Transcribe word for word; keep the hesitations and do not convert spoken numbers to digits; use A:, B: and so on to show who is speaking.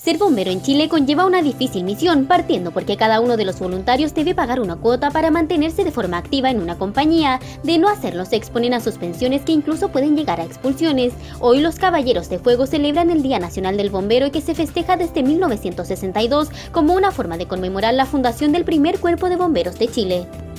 A: Ser bombero en Chile conlleva una difícil misión, partiendo porque cada uno de los voluntarios debe pagar una cuota para mantenerse de forma activa en una compañía. De no hacerlo se exponen a suspensiones que incluso pueden llegar a expulsiones. Hoy los Caballeros de Fuego celebran el Día Nacional del Bombero, y que se festeja desde mil novecientos sesenta y dos como una forma de conmemorar la fundación del primer Cuerpo de Bomberos de Chile.